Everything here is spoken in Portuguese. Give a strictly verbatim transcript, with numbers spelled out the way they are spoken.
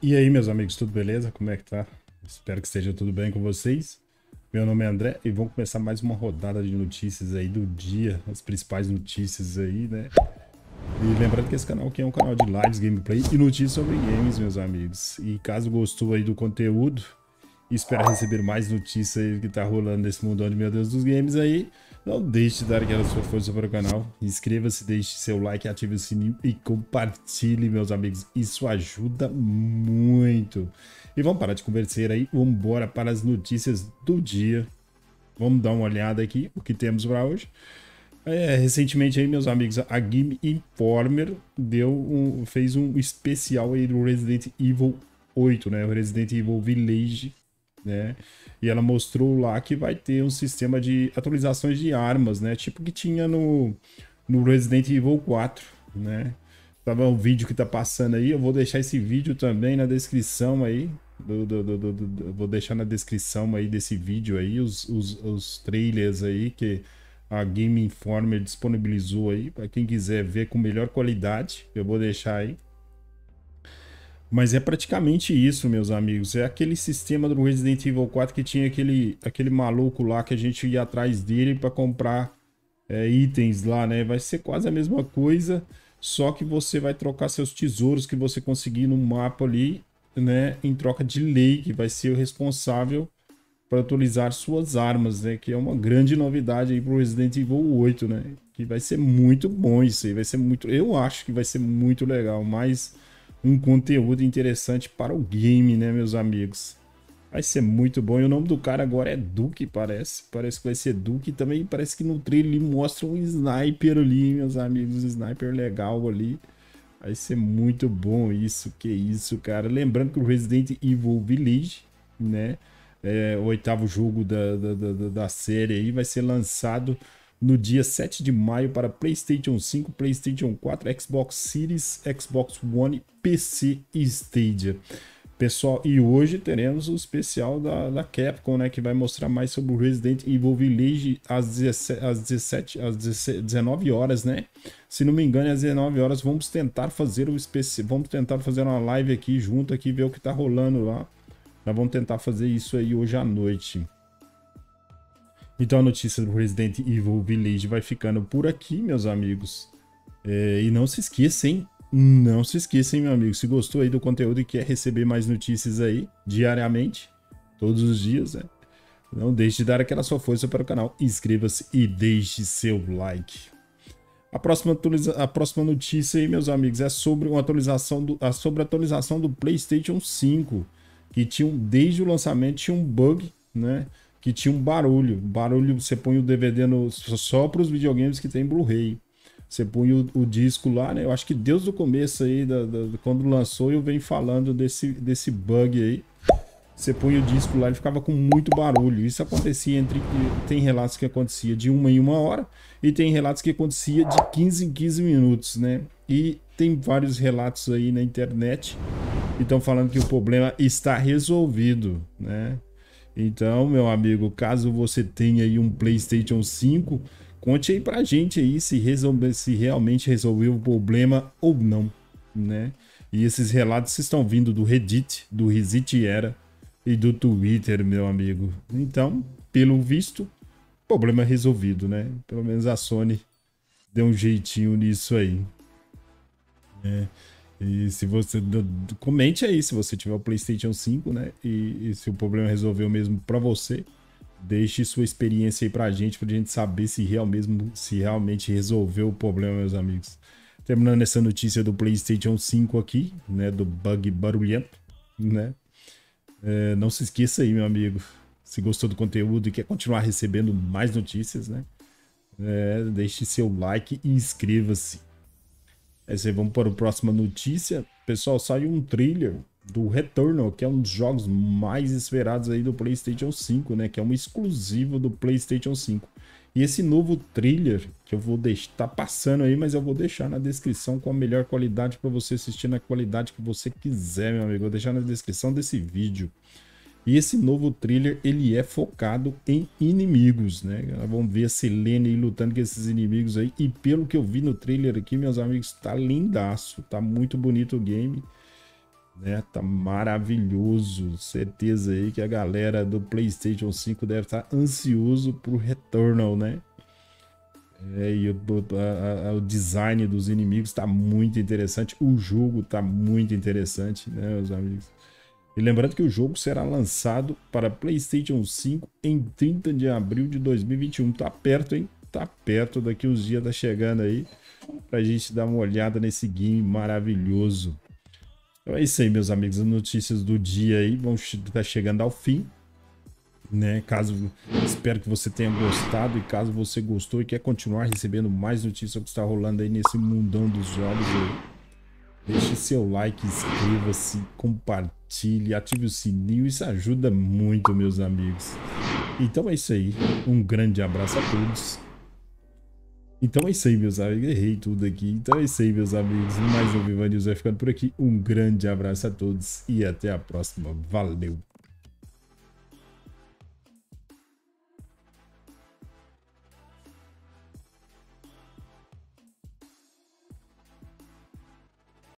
E aí, meus amigos, tudo beleza? Como é que tá? Espero que esteja tudo bem com vocês. Meu nome é André e vamos começar mais uma rodada de notícias aí do dia, as principais notícias aí, né? E lembrando que esse canal aqui é um canal de lives, gameplay e notícias sobre games, meus amigos. E caso gostou aí do conteúdo e espera receber mais notícias aí que tá rolando nesse mundão de meu Deus dos games aí, não deixe de dar aquela sua força para o canal. Inscreva-se, deixe seu like, ative o sininho e compartilhe, meus amigos. Isso ajuda muito. E vamos parar de conversar aí, vamos embora para as notícias do dia. Vamos dar uma olhada aqui, o que temos para hoje. É, recentemente aí, meus amigos, a Game Informer deu um, fez um especial aí do Resident Evil oito, né? O Resident Evil Village, né? E ela mostrou lá que vai ter um sistema de atualizações de armas, né? Tipo que tinha no, no Resident Evil quatro, né? Tava um vídeo que tá passando aí, eu vou deixar esse vídeo também na descrição aí. Do, do, do, do, do, vou deixar na descrição aí desse vídeo aí, os, os, os trailers aí que a Game Informer disponibilizou aí, para quem quiser ver com melhor qualidade, eu vou deixar aí. Mas é praticamente isso, meus amigos. É aquele sistema do Resident Evil quatro que tinha aquele, aquele maluco lá que a gente ia atrás dele para comprar é, itens lá, né? Vai ser quase a mesma coisa, só que você vai trocar seus tesouros que você conseguir no mapa ali, né? Em troca de lei, que vai ser o responsável para atualizar suas armas, né? Que é uma grande novidade aí pro Resident Evil oito, né? Que vai ser muito bom isso aí, vai ser muito... Eu acho que vai ser muito legal, mas um conteúdo interessante para o game, né, meus amigos? Vai ser muito bom. E o nome do cara agora é Duke, parece. Parece que vai ser Duke. E também parece que no trailer ele mostra um sniper ali, meus amigos. Um sniper legal ali. Vai ser muito bom isso. Que isso, cara. Lembrando que o Resident Evil Village, né? É, o oitavo jogo da, da, da, da série aí vai ser lançado no dia sete de maio para PlayStation cinco, PlayStation quatro, Xbox Series, Xbox One, P C e Stadia. Pessoal, e hoje teremos o especial da, da Capcom, né, que vai mostrar mais sobre o Resident Evil Village às, dezessete, às, dezessete, às dezenove horas, né? Se não me engano, às dezenove horas vamos tentar fazer o especial, vamos tentar fazer uma live aqui junto aqui, ver o que tá rolando lá. Nós vamos tentar fazer isso aí hoje à noite. Então a notícia do Resident Evil Village vai ficando por aqui, meus amigos. É, e não se esqueçam, não se esqueçam, meu amigo. Se gostou aí do conteúdo e quer receber mais notícias aí diariamente, todos os dias, né? Não deixe de dar aquela sua força para o canal. Inscreva-se e deixe seu like. A próxima, a próxima notícia aí, meus amigos, é sobre uma atualização do, sobre a atualização do PlayStation cinco. Que tinha, desde o lançamento tinha um bug, né? Que tinha um barulho. Barulho, você põe o D V D no, só para os videogames que tem Blu-ray. Você põe o, o disco lá, né? Eu acho que desde o começo aí, da, da, quando lançou, eu venho falando desse, desse bug aí. Você põe o disco lá, ele ficava com muito barulho. Isso acontecia entre... Tem relatos que acontecia de uma em uma hora e tem relatos que acontecia de quinze em quinze minutos, né? E tem vários relatos aí na internet que estão falando que o problema está resolvido, né? Então, meu amigo, caso você tenha aí um PlayStation cinco, conte aí pra gente aí se, resolve, se realmente resolveu o problema ou não, né? E esses relatos estão vindo do Reddit, do Reset Era e do Twitter, meu amigo. Então, pelo visto, problema resolvido, né? Pelo menos a Sony deu um jeitinho nisso aí. É. E se você... Comente aí se você tiver o PlayStation cinco, né? E, e se o problema resolveu mesmo para você. Deixe sua experiência aí pra gente, pra gente saber se, real mesmo, se realmente resolveu o problema, meus amigos. Terminando essa notícia do PlayStation cinco aqui, né? Do bug barulhento, né? É, não se esqueça aí, meu amigo. Se gostou do conteúdo e quer continuar recebendo mais notícias, né? É, deixe seu like e inscreva-se. Aí vamos para a próxima notícia. Pessoal, saiu um trailer do Returnal, que é um dos jogos mais esperados aí do PlayStation cinco, né? Que é um exclusivo do PlayStation cinco. E esse novo trailer, que eu vou deixar, tá passando aí, mas eu vou deixar na descrição com a melhor qualidade para você assistir na qualidade que você quiser, meu amigo. Vou deixar na descrição desse vídeo. E esse novo trailer, ele é focado em inimigos, né? Vamos ver a Selene aí lutando com esses inimigos aí. E pelo que eu vi no trailer aqui, meus amigos, tá lindaço. Tá muito bonito o game. né? Tá maravilhoso. Certeza aí que a galera do PlayStation cinco deve estar ansioso pro Returnal, né? É, e o, a, a, o design dos inimigos tá muito interessante. O jogo tá muito interessante, né, meus amigos? E lembrando que o jogo será lançado para PlayStation cinco em trinta de abril de dois mil e vinte e um. Tá perto, hein? Tá perto, daqui uns dias tá chegando aí pra gente dar uma olhada nesse game maravilhoso. Então é isso aí, meus amigos. As notícias do dia aí vão estar tá chegando ao fim, né? Caso, espero que você tenha gostado, e caso você gostou e quer continuar recebendo mais notícias sobre o que está rolando aí nesse mundão dos jogos aí, deixe seu like, inscreva-se, compartilhe, ative o sininho, isso ajuda muito, meus amigos. Então é isso aí, um grande abraço a todos. Então é isso aí, meus amigos, errei tudo aqui. Então é isso aí, meus amigos, mais um Viva News vai ficando por aqui. Um grande abraço a todos e até a próxima. Valeu!